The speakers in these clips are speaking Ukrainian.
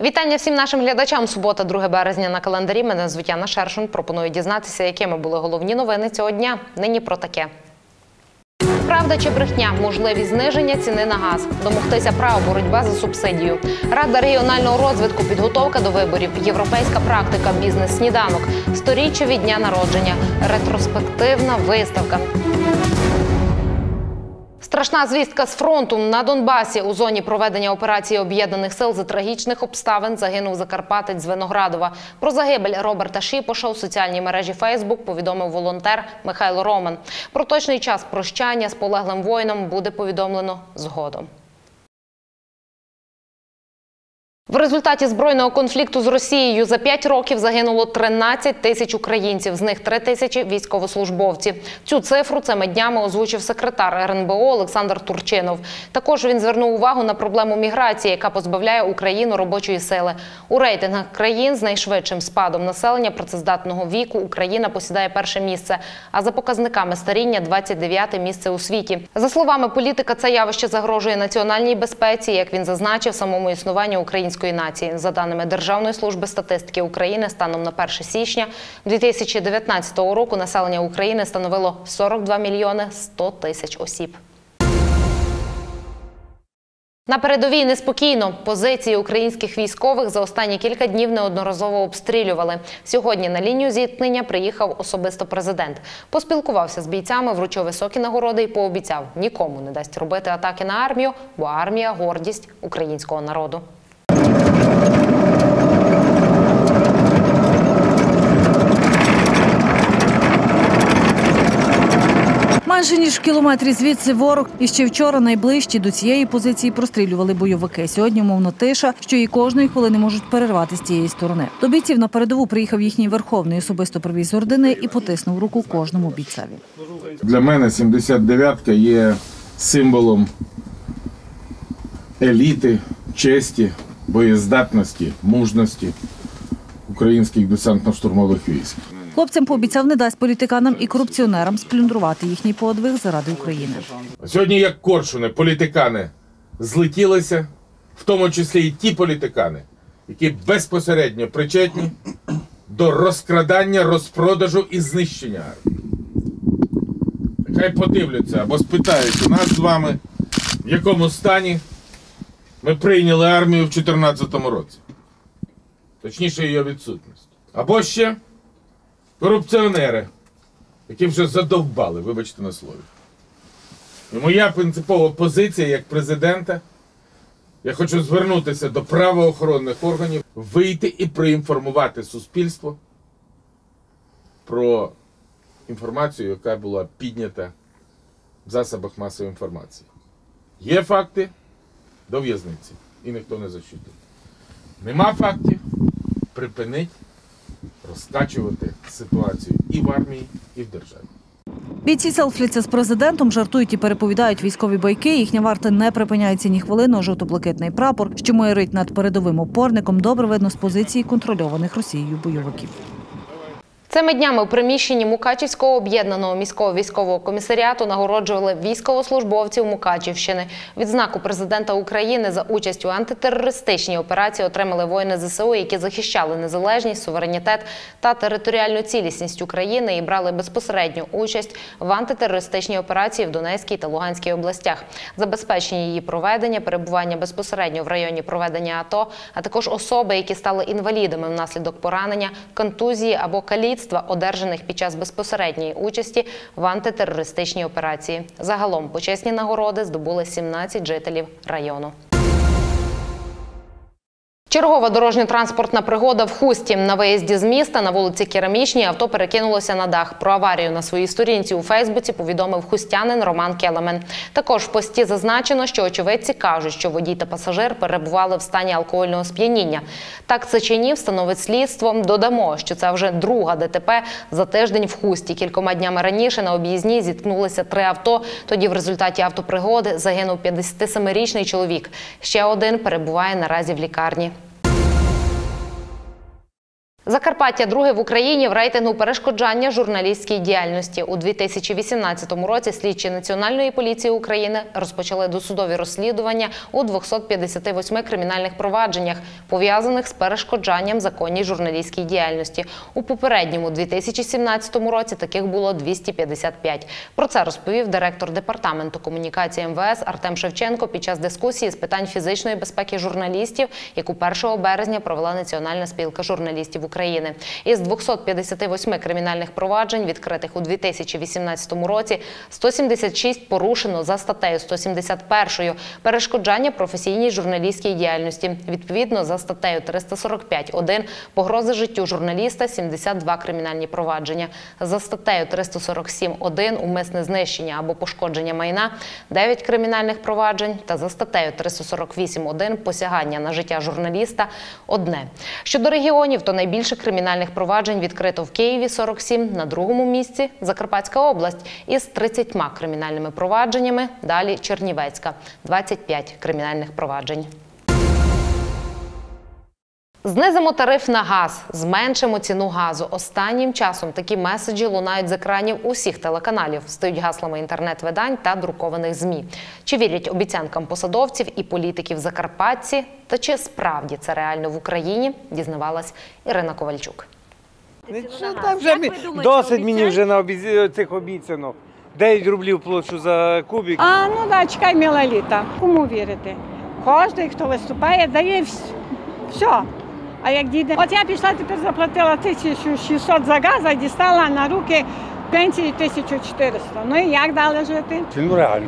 Вітання всім нашим глядачам. Субота, 2 березня на календарі. Мене звуть Яна Шершун. Пропоную дізнатися, якими були головні новини цього дня. Нині про таке. Правда чи брехня? Можливі зниження ціни на газ. Домогтися права, боротьба за субсидію. Рада регіонального розвитку, підготовка до виборів. Європейська практика, бізнес-сніданок. Сторіччя від дня народження. Ретроспективна виставка. Страшна звістка з фронту. На Донбасі у зоні проведення операції Об'єднаних сил за трагічних обставин загинув закарпатець з Виноградова. Про загибель Роберта Шіпоша у соціальній мережі Фейсбук повідомив волонтер Михайло Роман. Про точний час прощання з полеглим воїном буде повідомлено згодом. В результаті збройного конфлікту з Росією за 5 років загинуло 13 тисяч українців, з них 3 тисячі – військовослужбовці. Цю цифру цими днями озвучив секретар РНБО Олександр Турчинов. Також він звернув увагу на проблему міграції, яка позбавляє Україну робочої сили. У рейтингах країн з найшвидшим спадом населення працездатного віку Україна посідає перше місце, а за показниками старіння – 29-те місце у світі. За словами політика, це явище загрожує національній безпеці, як він зазначив, самому існуванню української нації. За даними Державної служби статистики України, станом на 1 січня 2019 року населення України становило 42 мільйони 100 тисяч осіб. На передовій неспокійно. Позиції українських військових за останні кілька днів неодноразово обстрілювали. Сьогодні на лінію зіткнення приїхав особисто президент. Поспілкувався з бійцями, вручив високі нагороди і пообіцяв – нікому не дасть робити атаки на армію, бо армія – гордість українського народу. Менше ніж в кілометрі звідси ворог. І ще вчора найближчі до цієї позиції прострілювали бойовики. Сьогодні, мовно, тиша, що і кожної хвилини можуть перервати з цієї сторони. До бійців на передову приїхав їхній Верховний, особисто привіз ордени і потиснув руку кожному бійцеві. Для мене 79-ка є символом еліти, честі, боєздатності, мужності українських десантно-штурмових військ. Хлопцям пообіцяв, не дасть політиканам і корупціонерам сплюндрувати їхній подвиг заради України. Сьогодні, як коршуни, політикани злетілися, в тому числі і ті політикани, які безпосередньо причетні до розкрадання, розпродажу і знищення армії. Нехай подивляться або спитають у нас з вами, в якому стані ми прийняли армію в 2014 році. Точніше, її відсутність. Або ще корупціонери, які вже задовбали, вибачте на слові. І моя принципова позиція як президента, я хочу звернутися до правоохоронних органів, вийти і проінформувати суспільство про інформацію, яка була піднята в засобах масової інформації. Є факти – до в'язниці, і ніхто не защитить. Нема фактів – припинить розкачувати ситуацію і в армії, і в державі. Бійці селфляться з президентом, жартують і переповідають військові байки. Їхня варта не припиняється ні хвилину. Жовто-блакитний прапор, що майорить над передовим опорником, добре видно з позиції контрольованих Росією бойовиків. Цими днями у приміщенні Мукачівського об'єднаного міського військового комісаріату нагороджували військовослужбовців Мукачівщини. Відзнаку президента України за участь у антитерористичній операції отримали воїни ЗСУ, які захищали незалежність, суверенітет та територіальну цілісність України і брали безпосередню участь в антитерористичній операції в Донецькій та Луганській областях. Забезпечення її проведення, перебування безпосередньо в районі проведення АТО, а також особи, які стали інвалідами внаслідок поранення, контузії або каліцтва, одержаних під час безпосередньої участі в антитерористичній операції. Загалом почесні нагороди здобули 17 жителів району. Чергова дорожньо-транспортна пригода в Хусті. На виїзді з міста на вулиці Керамічній авто перекинулося на дах. Про аварію на своїй сторінці у Фейсбуці повідомив хустянин Роман Келемен. Також в пості зазначено, що очевидці кажуть, що водій та пасажир перебували в стані алкогольного сп'яніння. Так це чи ні, встановить слідство. Додамо, що це вже друга ДТП за тиждень в Хусті. Кількома днями раніше на об'їзній зіткнулися 3 авто. Тоді в результаті автопригоди загинув 57-річний чоловік. Ще один перебуває наразі в лікарні. Закарпаття друге в Україні в рейтингу перешкоджання журналістській діяльності. У 2018 році слідчі Національної поліції України розпочали досудові розслідування у 258 кримінальних провадженнях, пов'язаних з перешкоджанням законній журналістській діяльності. У попередньому 2017 році таких було 255. Про це розповів директор департаменту комунікації МВС Артем Шевченко під час дискусії з питань фізичної безпеки журналістів, яку 1 березня провела Національна спілка журналістів України. Із 258 кримінальних проваджень, відкритих у 2018 році, 176 порушено за статтею 171 «Перешкоджання професійній журналістській діяльності». Відповідно, за статтею 345.1 «Погрози життю журналіста» – 72 кримінальні провадження. За статтею 347.1 «Умисне знищення або пошкодження майна» – 9 кримінальних проваджень. Та за статтею 348.1 «Посягання на життя журналіста» – 1. Щодо регіонів, то найбільше кримінальних проваджень відкрито в Києві – 47, на другому місці – Закарпатська область із 30 кримінальними провадженнями, далі Чернівецька – 25 кримінальних проваджень. Знизимо тариф на газ, зменшимо ціну газу. Останнім часом такі меседжі лунають з екранів усіх телеканалів, стають гаслами інтернет-видань та друкованих ЗМІ. Чи вірять обіцянкам посадовців і політиків закарпатці? Та чи справді це реально в Україні? Дізнавалась Ірина Ковальчук. Досить мені вже на цих обіцянок. 9 рублів плачу за кубик. Ну да, чекай, мила літа. Кому вірити? Кожен, хто виступає, дає все. А як дійде? От я пішла, тепер заплатила 1600 за газ, а дістала на руки пенсії 1400. Ну і як далі жити? Ну реально,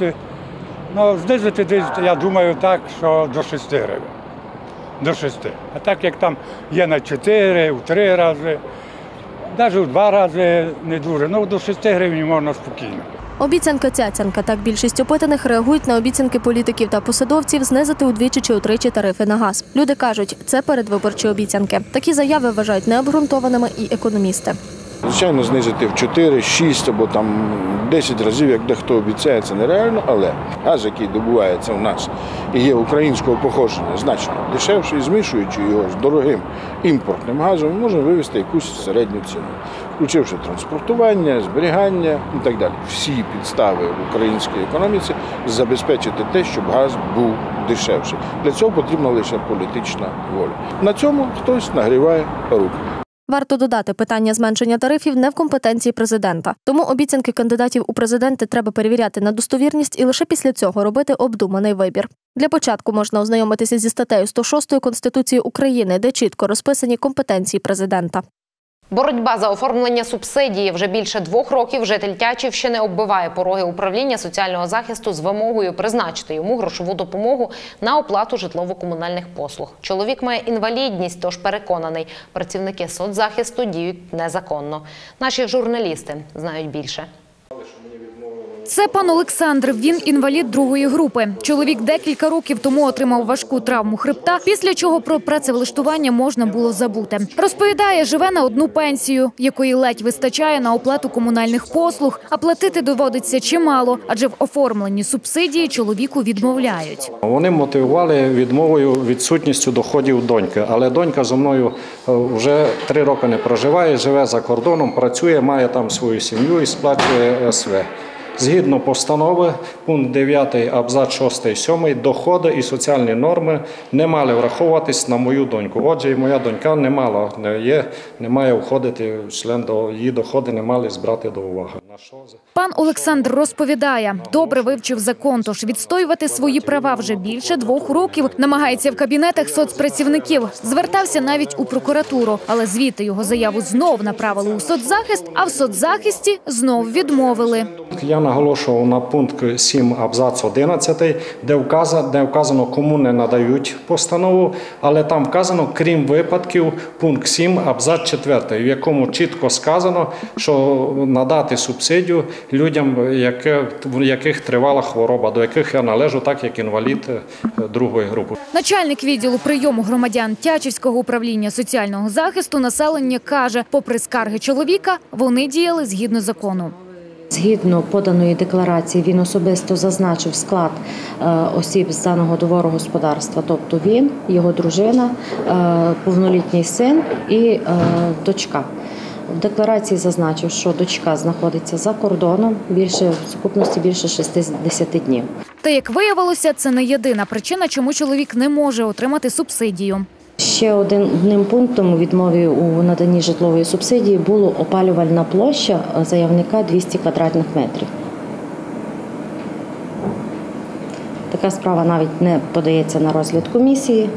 знизити десь, я думаю, так, що до 6 гривень. До 6. А так як там є на 4, в 3 рази, навіть в 2 рази не дуже, ну до 6 гривень можна спокійно. Обіцянка-цяцянка. Так більшість опитаних реагують на обіцянки політиків та посадовців знизити удвічі чи утричі тарифи на газ. Люди кажуть, це передвиборчі обіцянки. Такі заяви вважають необґрунтованими і економісти. Звичайно, знизити в 4, 6 або там 10 разів, як дехто обіцяє, це нереально, але газ, який добувається у нас і є українського походження, значно дешевше, і змішуючи його з дорогим імпортним газом, можна вивести якусь середню ціну, включивши транспортування, зберігання і так далі. Всі підстави в українській економіці забезпечити те, щоб газ був дешевший. Для цього потрібна лише політична воля. На цьому хтось нагріває руки. Варто додати, питання зменшення тарифів не в компетенції президента. Тому обіцянки кандидатів у президенти треба перевіряти на достовірність і лише після цього робити обдуманий вибір. Для початку можна ознайомитися зі статтею 106 Конституції України, де чітко розписані компетенції президента. Боротьба за оформлення субсидії. Вже більше 2 років житель Тячівщини оббиває пороги управління соціального захисту з вимогою призначити йому грошову допомогу на оплату житлово-комунальних послуг. Чоловік має інвалідність, тож переконаний, працівники соцзахисту діють незаконно. Наші журналісти знають більше. Це пан Олександр. Він інвалід 2-ї групи. Чоловік декілька років тому отримав важку травму хребта, після чого про працевлаштування можна було забути. Розповідає, живе на одну пенсію, якої ледь вистачає на оплату комунальних послуг, а платити доводиться чимало, адже в оформленні субсидії чоловіку відмовляють. Вони мотивували відмовою відсутністю доходів доньки, але донька зі мною вже 3 роки не проживає, живе за кордоном, працює, має там свою сім'ю і сплачує СВ. Згідно постанови, пункт 9, абзац 6, 7, доходи і соціальні норми не мали враховуватись на мою доньку. Отже, і моя донька не має входити в член, її доходи не мали збрати до уваги. Пан Олександр розповідає, добре вивчив закон, тож відстоювати свої права вже більше 2 років намагається в кабінетах соцпрацівників. Звертався навіть у прокуратуру, але звідти його заяву знов направили у соцзахист, а в соцзахисті знов відмовили. Я наголошував на пункт 7 абзац 11, де вказано, кому не надають постанову, але там вказано, крім випадків, пункт 7 абзац 4, в якому чітко сказано, що надати субсидію людям, в яких тривала хвороба, до яких я належу, так як інвалід 2-ї групи. Начальник відділу прийому громадян Тячівського управління соціального захисту населення каже, попри скарги чоловіка, вони діяли згідно закону. Згідно поданої декларації, він особисто зазначив склад осіб з даного дворогосподарства, тобто він, його дружина, повнолітній син і дочка. В декларації зазначив, що дочка знаходиться за кордоном в сукупності більше 60 днів. Та, як виявилося, це не єдина причина, чому чоловік не може отримати субсидію. Ще одним пунктом у відмові у наданні житлової субсидії було опалювальна площа заявника 200 квадратних метрів. Така справа навіть не подається на розгляд комісії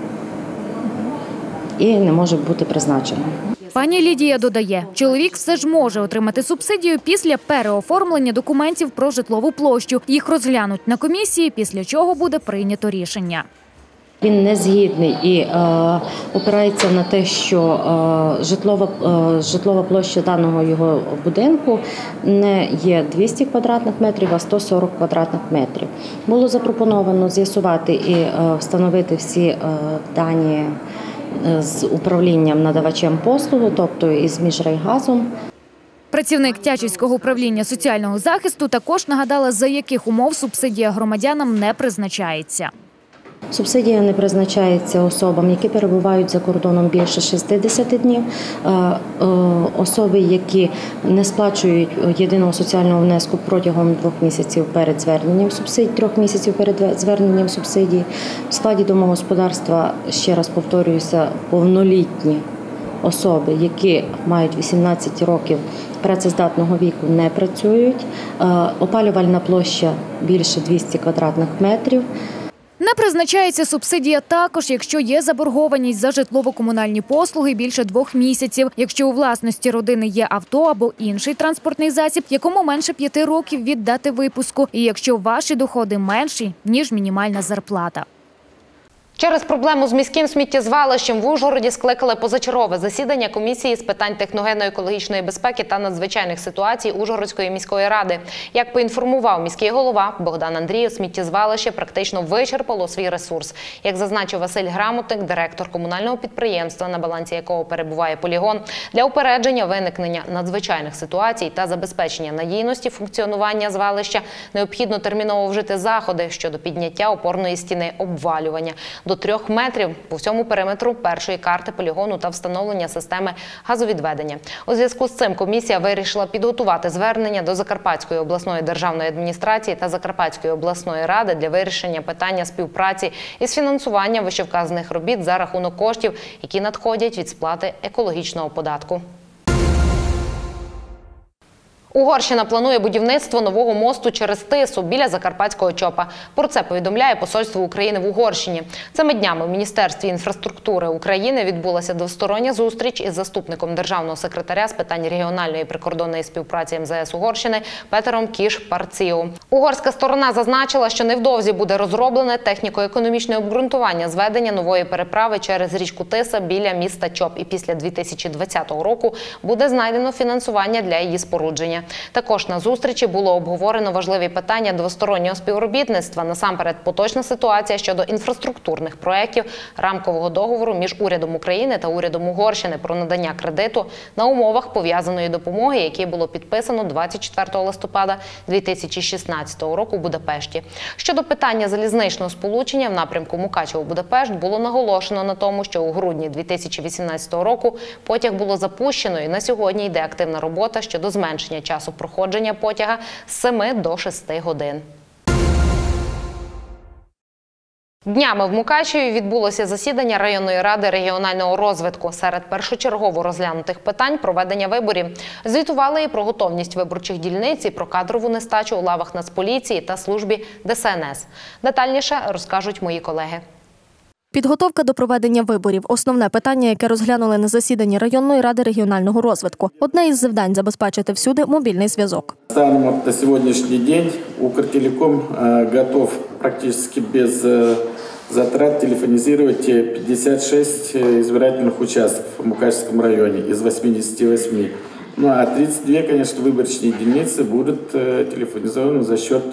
і не може бути призначена. Пані Лідія додає, чоловік все ж може отримати субсидію після переоформлення документів про житлову площу. Їх розглянуть на комісії, після чого буде прийнято рішення. Він не згідний і опирається на те, що житлова площа даного його будинку не є 200 квадратних метрів, а 140 квадратних метрів. Було запропоновано з'ясувати і встановити всі дані з управлінням надавачем послуги, тобто із міжрайгазом. Працівник Тячівського управління соціального захисту також нагадала, за яких умов субсидія громадянам не призначається. Субсидія не призначається особам, які перебувають за кордоном більше 60 днів, особи, які не сплачують єдиного соціального внеску протягом 2 місяців перед зверненням субсидій, 3 місяців перед зверненням субсидій. В складі домогосподарства, ще раз повторююся, повнолітні особи, які мають 18 років працездатного віку, не працюють. Опалювальна площа більше 200 квадратних метрів. Не призначається субсидія також, якщо є заборгованість за житлово-комунальні послуги більше 2 місяців, якщо у власності родини є авто або інший транспортний засіб, якому менше 5 років від дати випуску, і якщо ваші доходи менші, ніж мінімальна зарплата. Через проблему з міським сміттєзвалищем в Ужгороді скликали позачергове засідання комісії з питань техногенно-екологічної безпеки та надзвичайних ситуацій Ужгородської міської ради. Як поінформував міський голова Богдан Андрієв, сміттєзвалище практично вичерпало свій ресурс. Як зазначив Василь Грамотник, директор комунального підприємства, на балансі якого перебуває полігон, для упередження виникнення надзвичайних ситуацій та забезпечення надійності функціонування звалища необхідно терміново вжити заходи щодо підняття опорної стіни обвалювання до 3 метрів по всьому периметру першої карти полігону та встановлення системи газовідведення. У зв'язку з цим комісія вирішила підготувати звернення до Закарпатської обласної державної адміністрації та Закарпатської обласної ради для вирішення питання співпраці із фінансуванням вищевказаних робіт за рахунок коштів, які надходять від сплати екологічного податку. Угорщина планує будівництво нового мосту через Тису біля Закарпатського ЧОПа. Про це повідомляє Посольство України в Угорщині. Цими днями в Міністерстві інфраструктури України відбулася двостороння зустріч із заступником державного секретаря з питань регіональної прикордонної співпраці МЗС Угорщини Петером Кіш-Парціу. Угорська сторона зазначила, що невдовзі буде розроблене техніко-економічне обґрунтування зведення нової переправи через річку Тиса біля міста ЧОП. І після 2020 року буде знайдено фінансування для її спорудження. Також на зустрічі було обговорено важливі питання двостороннього співробітництва. Насамперед, поточна ситуація щодо інфраструктурних проєктів рамкового договору між урядом України та урядом Угорщини про надання кредиту на умовах пов'язаної допомоги, який було підписано 24 листопада 2016 року у Будапешті. Щодо питання залізничного сполучення в напрямку Мукачево-Будапешт було наголошено на тому, що у грудні 2018 року потяг було запущено і на сьогодні йде активна робота щодо зменшення часу проходження потяга з 7 до 6 годин. Днями в Мукачеві відбулося засідання районної ради регіонального розвитку. Серед першочергово розглянутих питань – проведення виборів. Звітували і про готовність виборчих дільниць, і про кадрову нестачу у лавах Нацполіції та службі ДСНС. Детальніше розкажуть мої колеги. Підготовка до проведення виборів – основне питання, яке розглянули на засіданні районної ради регіонального розвитку. Одне із завдань – забезпечити всюди мобільний зв'язок. Станом на сьогоднішній день Укртелеком готов практично без затрат телефонизировать 56 избирательных участков в Мукачевском районе из 88. Ну а 32, конечно, выборочные единицы будут телефонизированы за счет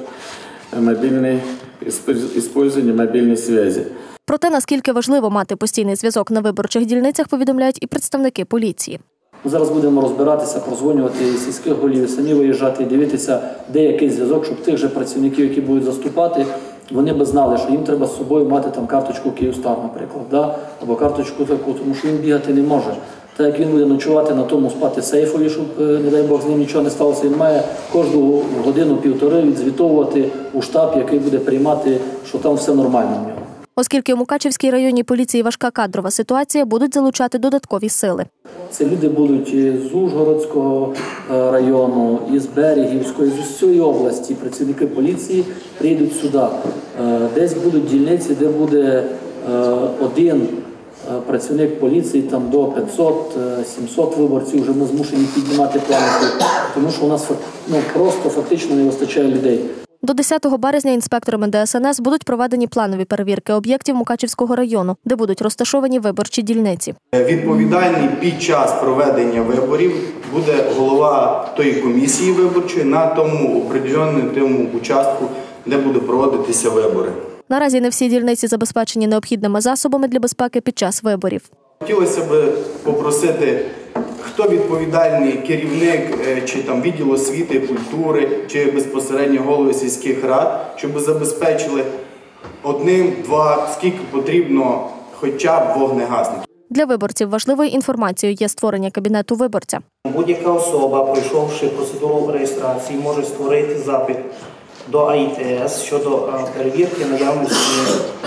использования мобильной связи. Про те, наскільки важливо мати постійний зв'язок на виборчих дільницях, повідомляють і представники поліції. Зараз будемо розбиратися, прозвонювати сільських голів, самі виїжджати і дивитися, де який зв'язок, щоб тих же працівників, які будуть заступати, вони б знали, що їм треба з собою мати там карточку Київстар, наприклад, да? Або карточку таку, тому що він бігати не може. Так як він буде ночувати на тому спати сейфові, щоб, не дай Бог, з ним нічого не сталося, він має кожну годину-півтори відзвітовувати у штаб, який буде приймати, що там все нормально в нього. Оскільки у Мукачівській районній поліції важка кадрова ситуація, будуть залучати додаткові сили. Це люди будуть з Ужгородського району, із Берегівської, з усієї області. Працівники поліції приїдуть сюди. Десь будуть дільниці, де буде один працівник поліції там до 500-700 виборців. Вже ми змушені піднімати планку, тому що у нас просто фактично не вистачає людей. До 10 березня інспекторами ДСНС будуть проведені планові перевірки об'єктів Мукачівського району, де будуть розташовані виборчі дільниці. Відповідальний під час проведення виборів буде голова тої комісії виборчої на тому определеному участку, де будуть проводитися вибори. Наразі не всі дільниці забезпечені необхідними засобами для безпеки під час виборів. Хотілося б попросити, хто відповідальний керівник чи там відділ освіти, культури, чи безпосередньо голови сільських рад, щоб забезпечили одним-два, скільки потрібно хоча б вогнегасників. Для виборців важливою інформацією є створення кабінету виборця. Будь-яка особа, пройшовши процедуру реєстрації, може створити запит до АІТС щодо перевірки наявності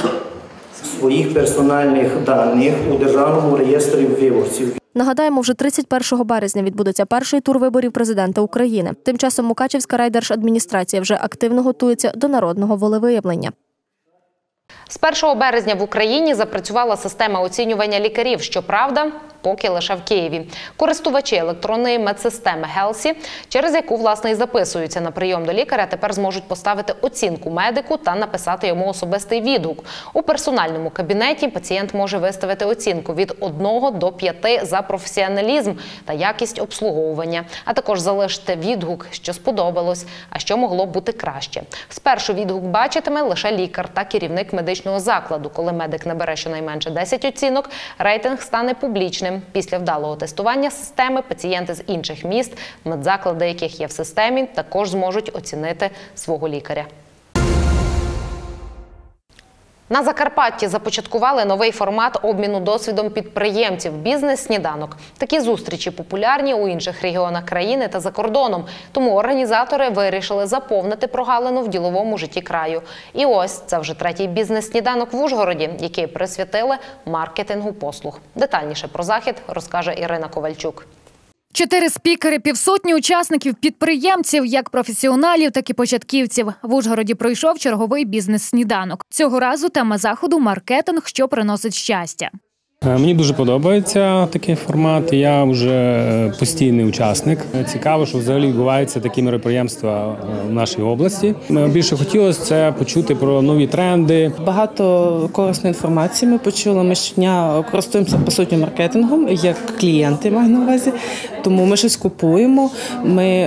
своїх персональних даних у Державному реєстрі виборців. Нагадаємо, вже 31 березня відбудеться перший тур виборів президента України. Тим часом Мукачівська райдержадміністрація вже активно готується до народного волевиявлення. З 1 березня в Україні запрацювала система оцінювання лікарів, щоправда, поки лише в Києві. Користувачі електронної медсистеми Healthy, через яку, власне, і записуються на прийом до лікаря, тепер зможуть поставити оцінку медику та написати йому особистий відгук. У персональному кабінеті пацієнт може виставити оцінку від 1 до 5 за професіоналізм та якість обслуговування, а також залишити відгук, що сподобалось, а що могло бути краще. Спершу відгук бачитиме лише лікар та керівник медичного закладу. Коли медик набере щонайменше 10 оцінок, рейтинг стане публічним. Після вдалого тестування системи пацієнти з інших міст, медзаклади яких є в системі, також зможуть оцінити свого лікаря. На Закарпатті започаткували новий формат обміну досвідом підприємців – бізнес-сніданок. Такі зустрічі популярні у інших регіонах країни та за кордоном. Тому організатори вирішили заповнити прогалину в діловому житті краю. І ось це вже третій бізнес-сніданок в Ужгороді, який присвятили маркетингу послуг. Детальніше про захід розкаже Ірина Ковальчук. 4 спікери, півсотні учасників, підприємців, як професіоналів, так і початківців. В Ужгороді пройшов черговий бізнес-сніданок. Цього разу тема заходу – маркетинг, що приносить щастя. Мені дуже подобається такий формат, я вже постійний учасник. Цікаво, що взагалі відбуваються такі мероприємства в нашій області. Більше хотілося це почути про нові тренди. Багато корисної інформації ми почули. Ми щодня користуємося, по суті, маркетингом, як клієнти, маю на увазі. Тому ми щось купуємо, ми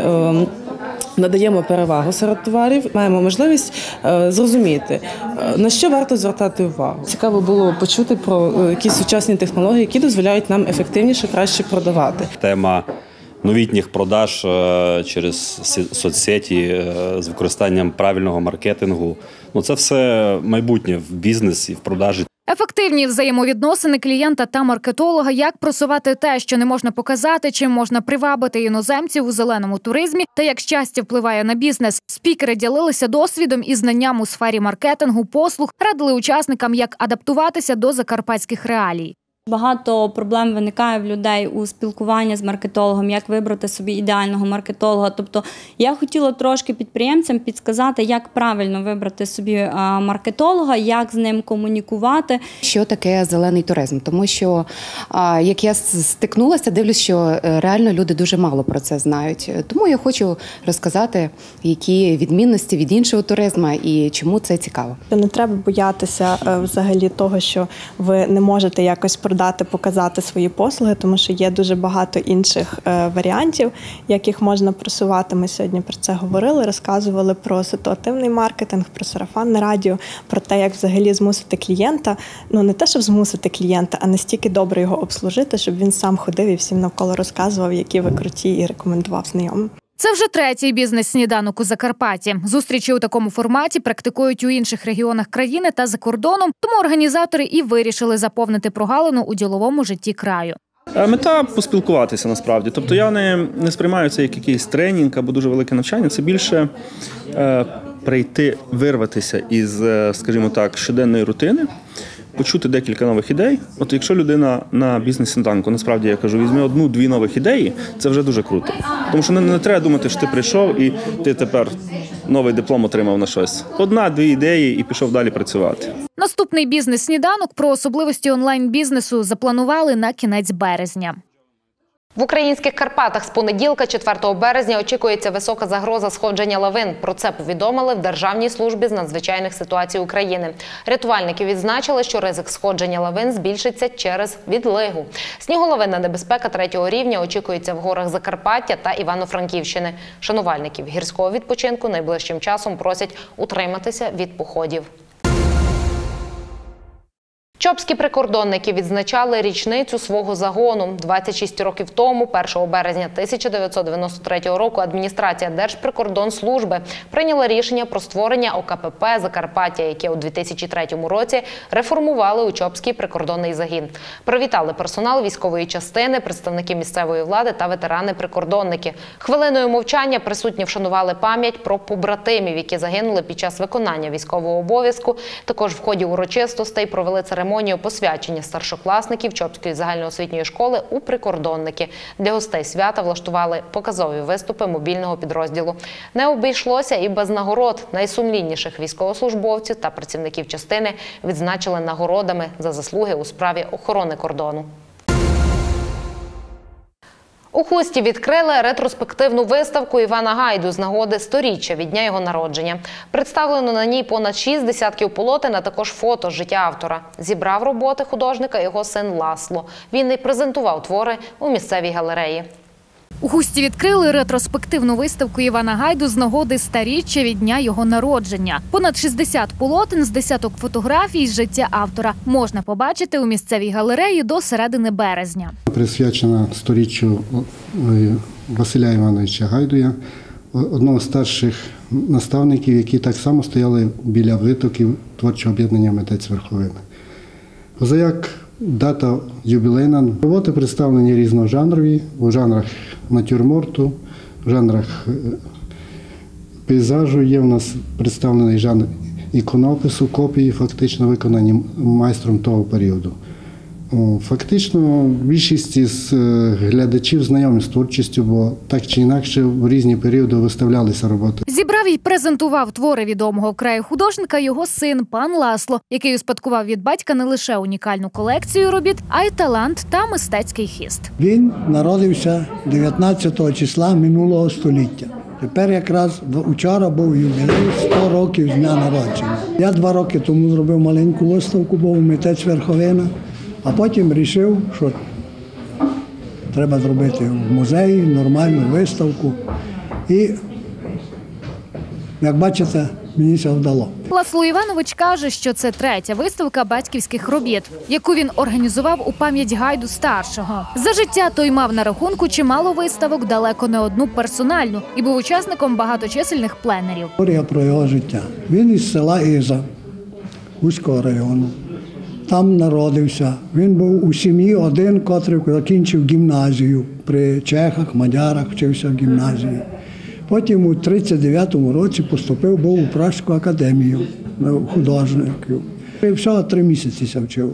надаємо перевагу серед товарів, маємо можливість зрозуміти, на що варто звертати увагу. Цікаво було почути про якісь сучасні технології, які дозволяють нам ефективніше, краще продавати. Тема новітніх продаж через соцсеті з використанням правильного маркетингу. Це все майбутнє в бізнесі, в продажі. Ефективні взаємовідносини клієнта та маркетолога, як просувати те, що не можна показати, чим можна привабити іноземців у зеленому туризмі та як щастя впливає на бізнес. Спікери ділилися досвідом і знанням у сфері маркетингу, послуг, радили учасникам, як адаптуватися до закарпатських реалій. Багато проблем виникає в людей у спілкуванні з маркетологом, як вибрати собі ідеального маркетолога. Тобто я хотіла трошки підприємцям підсказати, як правильно вибрати собі маркетолога, як з ним комунікувати. Що таке зелений туризм? Тому що, як я стикнулася, дивлюсь, що реально люди дуже мало про це знають. Тому я хочу розказати, які відмінності від іншого туризму і чому це цікаво. Не треба боятися взагалі того, що ви не можете якось продати продати, показати свої послуги, тому що є дуже багато інших варіантів, як їх можна просувати. Ми сьогодні про це говорили, розказували про ситуативний маркетинг, про сарафанне радіо, про те, як взагалі змусити клієнта, не те, щоб змусити клієнта, а настільки добре його обслужити, щоб він сам ходив і всім навколо розказував, які ви круті, і рекомендував знайомим. Це вже третій бізнес-сніданок у Закарпатті. Зустрічі у такому форматі практикують у інших регіонах країни та за кордоном, тому організатори і вирішили заповнити прогалину у діловому житті краю. Мета – поспілкуватися насправді. Тобто я не сприймаю це як якийсь тренінг або дуже велике навчання. Це більше прийти, вирватися із, скажімо так, щоденної рутини, почути декілька нових ідей. От якщо людина на бізнес-сніданку, насправді я кажу, візьме одну-дві нових ідеї, це вже дуже круто. Тому що не треба думати, що ти прийшов і ти тепер новий диплом отримав на щось. Одна-дві ідеї і пішов далі працювати. Наступний бізнес-сніданок про особливості онлайн-бізнесу запланували на кінець березня. В українських Карпатах з понеділка, 4 березня, очікується висока загроза сходження лавин. Про це повідомили в Державній службі з надзвичайних ситуацій України. Рятувальники відзначили, що ризик сходження лавин збільшиться через відлигу. Сніголовинна небезпека 3-го рівня очікується в горах Закарпаття та Івано-Франківщини. Шанувальників гірського відпочинку найближчим часом просять утриматися від походів. Чопські прикордонники відзначали річницю свого загону. 26 років тому, 1 березня 1993 року, адміністрація Держприкордонслужби прийняла рішення про створення ОКПП «Закарпаття», яке у 2003 році реформували у Чопський прикордонний загін. Привітали персонал військової частини, представники місцевої влади та ветерани-прикордонники. Хвилиною мовчання присутні вшанували пам'ять про побратимів, які загинули під час виконання військового обов'язку. Також в ході урочистостей провели церемонію посвячення старшокласників Чопської загальноосвітньої школи у прикордонники. Для гостей свята влаштували показові виступи мобільного підрозділу. Не обійшлося і без нагород. Найсумлінніших військовослужбовців та працівників частини відзначили нагородами за заслуги у справі охорони кордону. У Хусті відкрили ретроспективну виставку Івана Гайду з нагоди 100-річчя від дня його народження. Представлено на ній понад 6 десятків полотен, а також фото з життя автора. Зібрав роботи художника його син Ласло. Він і презентував твори у місцевій галереї. У Хусті відкрили ретроспективну виставку Івана Гайду з нагоди 100-річчя від дня його народження. Понад 60 полотен з десяток фотографій з життя автора можна побачити у місцевій галереї до середини березня. Присвячена 100-річчю Василя Івановича Гайдуя, одного з старших наставників, які так само стояли біля витоків творчого об'єднання «Митець Верховина». Позаяк дата ювілейна. Роботи представлені різножанрові, у жанрах натюрморту, в жанрах пейзажу. Є у нас представлений жанр іконопису, копії фактично виконані майстром того періоду. Фактично більшість із глядачів знайомі з творчістю, бо так чи інакше в різні періоди виставлялися роботи. Зібрав і презентував твори відомого в краї художника його син пан Ласло, який успадкував від батька не лише унікальну колекцію робіт, а й талант та мистецький хист. Він народився 19 числа минулого століття. Тепер якраз вчора був ювілей 100 років з дня народження. Я 2 роки тому зробив маленьку виставку, був «Митець Верховина», а потім вирішив, що треба зробити в музеї нормальну виставку. І, як бачите, мені це вдало. Ласло Іванович каже, що це 3-я виставка батьківських робіт, яку він організував у пам'ять Гайду-старшого. За життя той мав на рахунку чимало виставок, далеко не одну персональну, і був учасником багаточисельних пленерів. Історія про його життя. Він із села Іза, Хуського району. Там народився. Він був у сім'ї один, котрий закінчив гімназію. При чехах, мадярах вчився в гімназії. Потім у 1939 році поступив був у Пражську академію художників. І всього 3 місяці вчив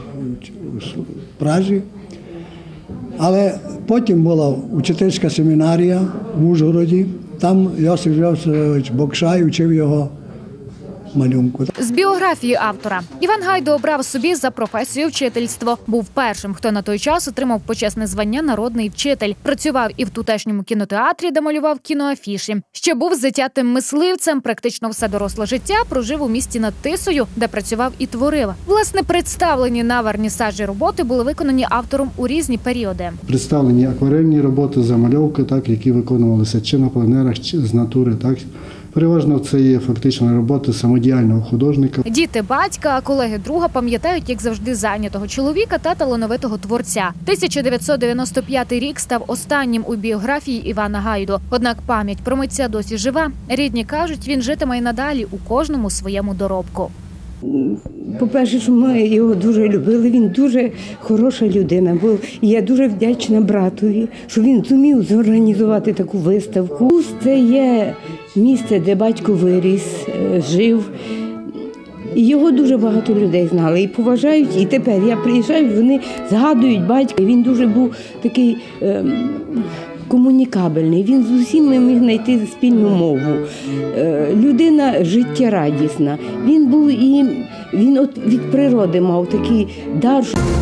у Празі. Але потім була учительська семінарія в Ужгороді. Там Йосиф Йосифович Бокшай вчив його малюнку. З біографії автора. Іван Гайду обрав собі за професію вчительство. Був першим, хто на той час отримав почесне звання «Народний вчитель». Працював і в тутешньому кінотеатрі, де малював кіноафіші. Ще був затятим мисливцем, практично все доросле життя прожив у місті над Тисою, де працював і творив. Власне, представлені на вернісажі роботи були виконані автором у різні періоди. Представлені акварельні роботи, замальовки, так, які виконувалися чи на пленерах, чи з натури. Так. Переважно це є фактично роботи самодіяльного художника. Діти батька, а колеги друга пам'ятають, як завжди, зайнятого чоловіка та талановитого творця. 1995 рік став останнім у біографії Івана Гайду. Однак пам'ять про митця досі жива. Рідні кажуть, він житиме й надалі у кожному своєму доробку. По-перше, що ми його дуже любили, він дуже хороша людина був. І я дуже вдячна братові, що він зумів зорганізувати таку виставку. Це є місце, де батько виріс, жив. І його дуже багато людей знали і поважають. І тепер я приїжджаю, вони згадують батька. Він дуже був такий комунікабельний, він з усіма міг знайти спільну мову. Людина життєрадісна. Він був він от від природи мав такий дар.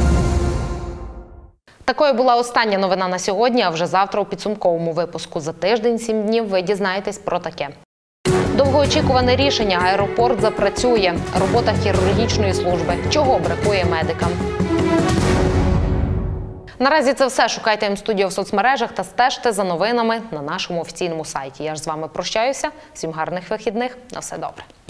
Такою була остання новина на сьогодні, а вже завтра у підсумковому випуску «За тиждень, 7 днів» ви дізнаєтесь про таке. Довгоочікуване рішення. Аеропорт запрацює. Робота хірургічної служби. Чого бракує медикам? Наразі це все. Шукайте М-студіо в соцмережах та стежте за новинами на нашому офіційному сайті. Я ж з вами прощаюся. Всім гарних вихідних. На все добре.